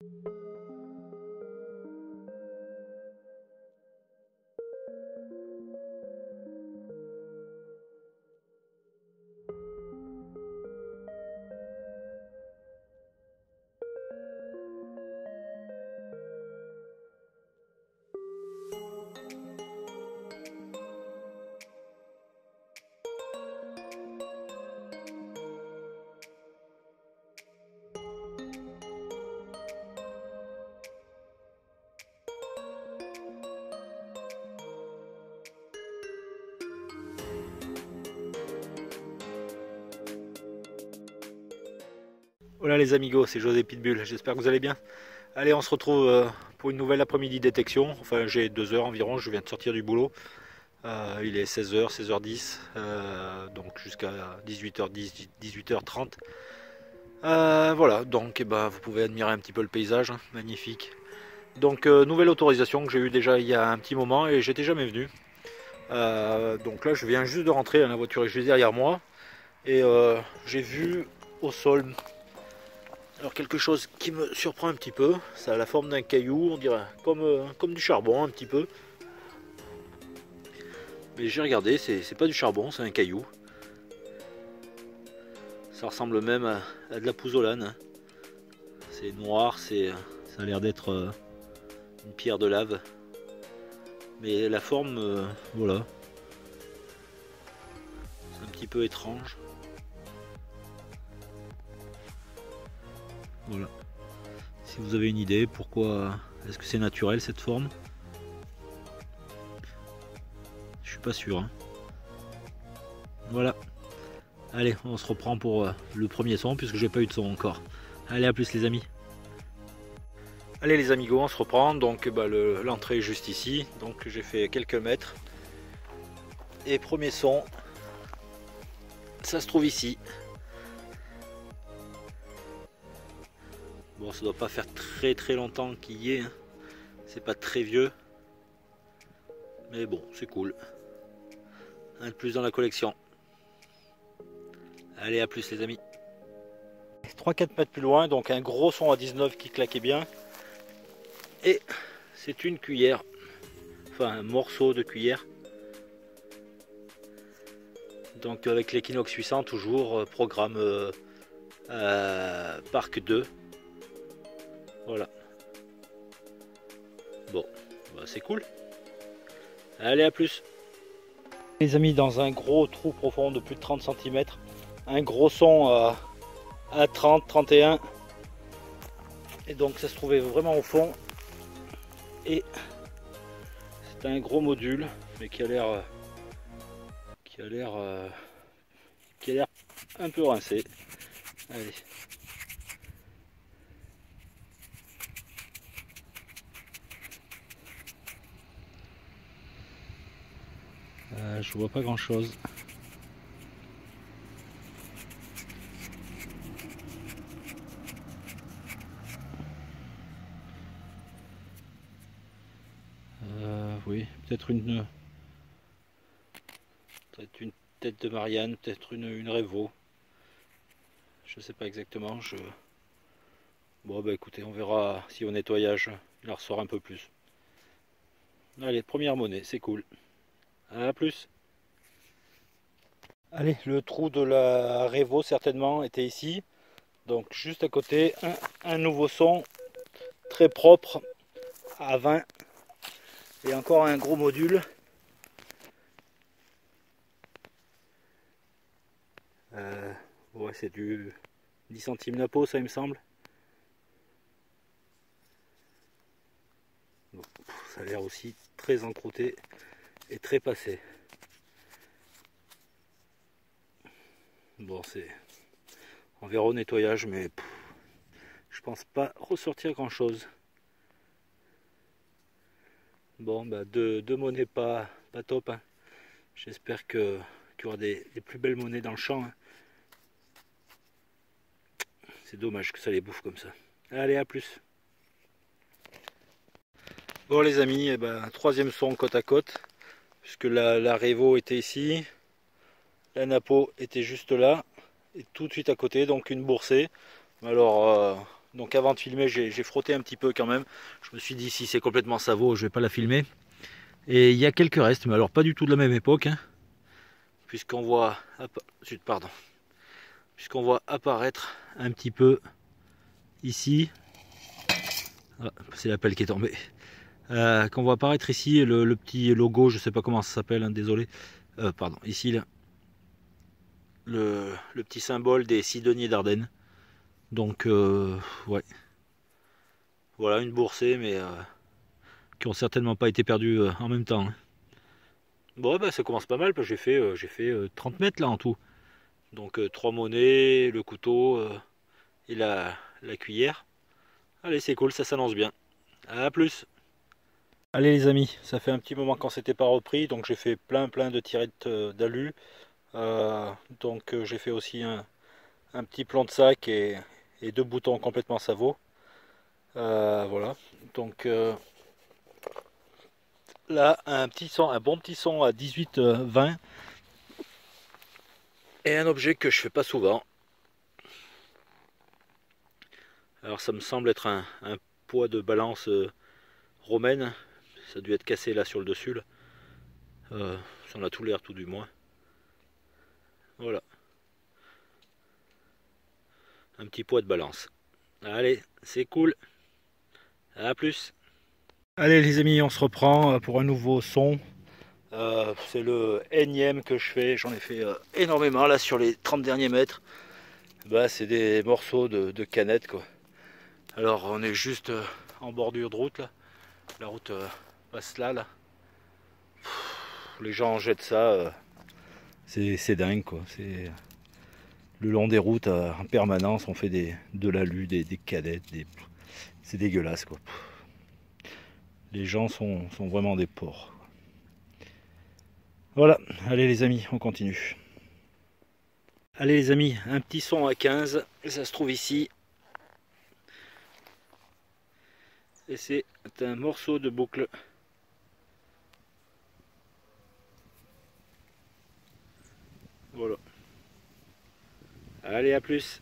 Voilà les amigos, c'est José Pitbull, j'espère que vous allez bien. Allez, on se retrouve pour une nouvelle après-midi détection. Enfin, j'ai 2 heures environ, je viens de sortir du boulot. Il est 16h, 16h10, donc jusqu'à 18h10, 18h30. Voilà, donc vous pouvez admirer un petit peu le paysage, hein, magnifique. Donc nouvelle autorisation que j'ai eue déjà il y a un petit moment et j'étais jamais venu. Donc là je viens juste de rentrer, la voiture est juste derrière moi. Et j'ai vu au sol... Alors quelque chose qui me surprend un petit peu, ça a la forme d'un caillou, on dirait comme du charbon un petit peu. Mais j'ai regardé, c'est pas du charbon, c'est un caillou. Ça ressemble même à de la pouzzolane. Hein. C'est noir, ça a l'air d'être une pierre de lave. Mais la forme, voilà. C'est un petit peu étrange. Voilà. Si vous avez une idée, pourquoi est-ce que c'est naturel cette forme? Je suis pas sûr. Hein. Voilà. Allez, on se reprend pour le premier son puisque j'ai pas eu de son encore. Allez, à plus les amis. Allez les amigos, on se reprend. Donc l'entrée est juste ici. Donc j'ai fait quelques mètres. Et premier son, ça se trouve ici. Bon, ça doit pas faire très longtemps qu'il y est. Hein. C'est pas très vieux. Mais bon, c'est cool. Un de plus dans la collection. Allez, à plus les amis. 3-4 mètres plus loin, donc un gros son à 19 qui claquait bien. Et c'est une cuillère. Enfin, un morceau de cuillère. Donc avec l'Equinox 800, toujours programme Parc 2. Voilà. Bon, c'est cool. Allez, à plus. Les amis, dans un gros trou profond de plus de 30 cm, un gros son à 30, 31. Et donc ça se trouvait vraiment au fond. Et c'est un gros module, mais qui a l'air un peu rincé. Allez. Je vois pas grand chose. Oui, peut-être une tête de Marianne, peut-être une Révo. Je sais pas exactement. Bon écoutez, on verra si au nettoyage il en ressort un peu plus. Allez, première monnaie, c'est cool. À plus. Allez, le trou de la Révo certainement était ici. Donc juste à côté, un nouveau son très propre à 20. Et encore un gros module. Ouais, c'est du 10 centimes la peau, ça il me semble. Bon, ça a l'air aussi très encrouté et très passé. Bon, on verra au nettoyage, mais je pense pas ressortir grand chose. Bon, deux monnaies pas top. Hein. J'espère qu'il y aura des plus belles monnaies dans le champ. Hein. C'est dommage que ça les bouffe comme ça. Allez, à plus. Bon les amis, troisième son côte à côte, puisque la Révo était ici, la Napo était juste là, et tout de suite à côté, donc une boursée. Alors Donc avant de filmer, j'ai frotté un petit peu quand même. Je me suis dit si c'est complètement savot, je vais pas la filmer. Et il y a quelques restes, mais alors pas du tout de la même époque, hein, puisqu'on voit, pardon, puisqu'on voit apparaître un petit peu ici. Ah, c'est la pelle qui est tombée. Qu'on voit apparaître ici le petit logo, je sais pas comment ça s'appelle, hein, désolé. Pardon, ici là, le petit symbole des Sidoniers d'Ardennes. Donc ouais, voilà une boursée, mais qui ont certainement pas été perdues en même temps, hein. Bon bah ça commence pas mal, parce que j'ai fait 30 mètres là en tout. Donc 3 monnaies, le couteau et la cuillère. Allez, c'est cool, ça s'annonce bien. À plus. Allez les amis, ça fait un petit moment qu'on s'était pas repris, donc j'ai fait plein de tirettes d'alu. Donc j'ai fait aussi un petit plomb de sac et 2 boutons complètement savot. Voilà, donc là un bon petit son à 18-20 et un objet que je fais pas souvent. Alors ça me semble être un poids de balance romaine, ça a dû être cassé là sur le dessus là. Ça en a tout l'air tout du moins. Voilà, un petit poids de balance. Allez, c'est cool, à plus. Allez les amis, on se reprend pour un nouveau son. C'est le énième que je fais, j'en ai fait énormément là sur les 30 derniers mètres. Bah, c'est des morceaux de canettes quoi. Alors on est juste en bordure de route là. La route passe là. Les gens jettent ça, c'est dingue quoi. C'est le long des routes en permanence, on fait de l'alu, des canettes, c'est dégueulasse quoi. Les gens sont vraiment des porcs. Voilà, allez les amis, on continue. Allez les amis, un petit son à 15, ça se trouve ici. Et c'est un morceau de boucle. Voilà. Allez, à plus.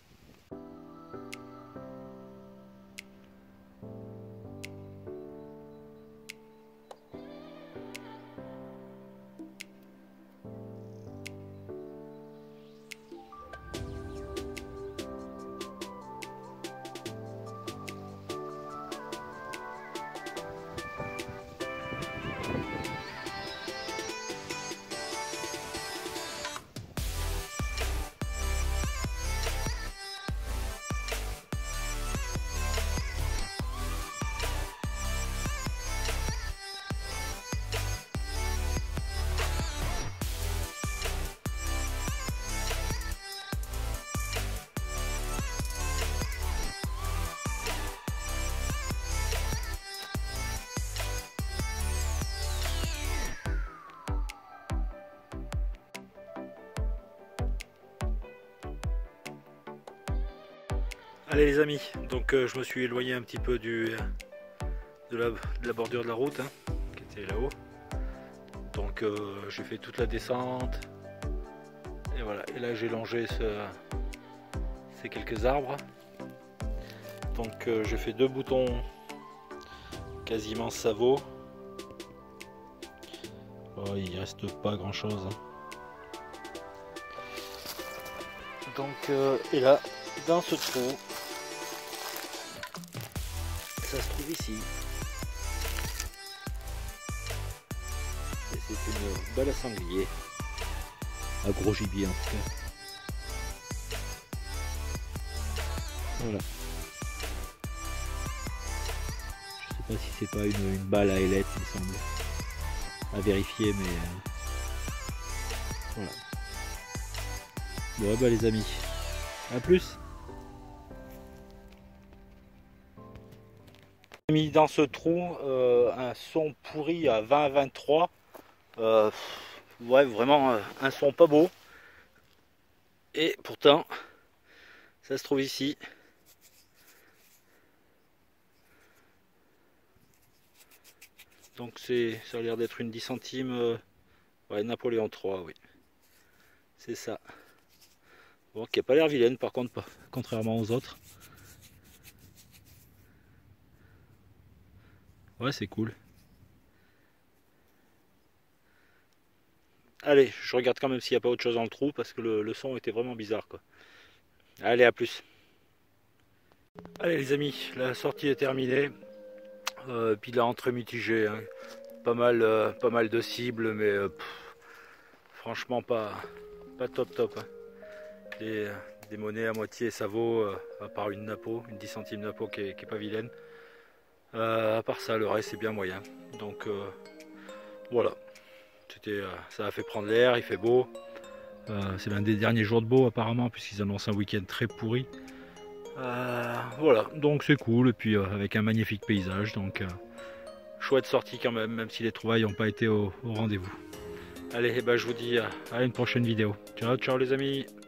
Allez les amis, donc je me suis éloigné un petit peu de la bordure de la route, hein, qui était là-haut. Donc j'ai fait toute la descente. Et voilà, et là j'ai longé ces quelques arbres. Donc j'ai fait 2 boutons quasiment savot. Oh, il reste pas grand chose, hein. Donc et là, dans ce trou, ça se trouve ici. Et c'est une balle à sanglier. À gros gibier en tout cas. Voilà. Je sais pas si c'est pas une balle à ailettes, il me semble. À vérifier, mais voilà. Bon bah les amis, à plus. J'ai mis dans ce trou un son pourri à 20-23. Ouais, vraiment un son pas beau. Et pourtant, ça se trouve ici. Donc ça a l'air d'être une 10 centimes. Ouais, Napoléon III, oui. C'est ça. Bon, qui n'a pas l'air vilaine par contre, pas, contrairement aux autres. Ouais, c'est cool. Allez, je regarde quand même s'il n'y a pas autre chose dans le trou parce que le son était vraiment bizarre quoi. Allez, à plus. Allez les amis, la sortie est terminée. Bilan très mitigé, hein. Pas mal de cibles, mais franchement pas top top, hein. Des monnaies à moitié ça vaut, à part une napo, une 10 centimes napo qui est pas vilaine. À part ça, le reste c'est bien moyen. Donc voilà, ça a fait prendre l'air, il fait beau. C'est l'un des derniers jours de beau apparemment, puisqu'ils annoncent un week-end très pourri. Voilà, donc c'est cool, et puis avec un magnifique paysage, donc chouette sortie quand même, même si les trouvailles n'ont pas été au rendez-vous. Allez, je vous dis à une prochaine vidéo. Ciao, ciao les amis.